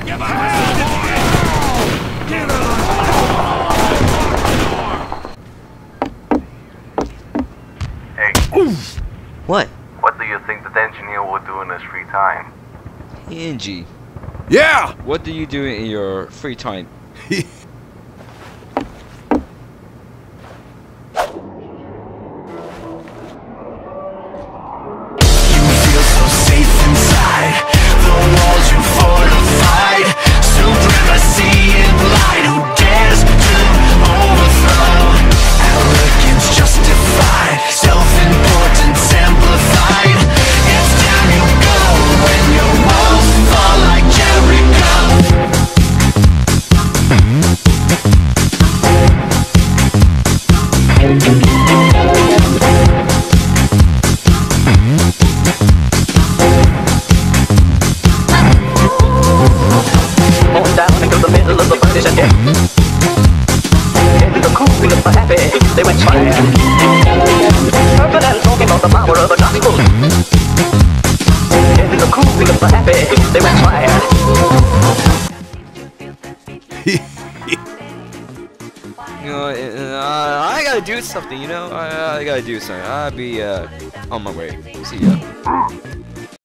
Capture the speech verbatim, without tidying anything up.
Hey. What? What do you think that engineer will do in his free time? Angie. Yeah! What do you do in your free time? They went fire. Urban and talking about the power of the gospel. In the cool of the happy, they went fire. You know, uh, I gotta do something, you know? I, I gotta do something. I'll be uh, on my way. See ya.